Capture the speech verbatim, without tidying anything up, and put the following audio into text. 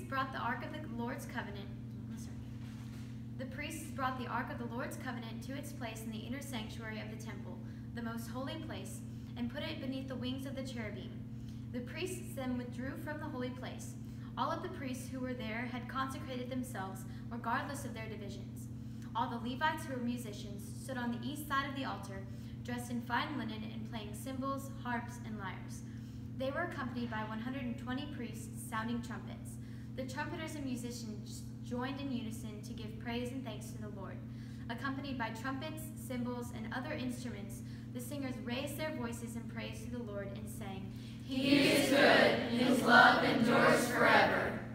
brought the ark of the Lord's covenant. The priests brought the ark of the Lord's covenant to its place in the inner sanctuary of the temple, the most holy place, and put it beneath the wings of the cherubim. The priests then withdrew from the holy place. All of the priests who were there had consecrated themselves, regardless of their divisions. All the Levites who were musicians stood on the east side of the altar, dressed in fine linen and playing cymbals, harps, and lyres. They were accompanied by one hundred twenty priests sounding trumpets. The trumpeters and musicians joined in unison to give praise and thanks to the Lord. Accompanied by trumpets, cymbals, and other instruments, the singers raised their voices in praise to the Lord and sang, He is good, and his love endures forever.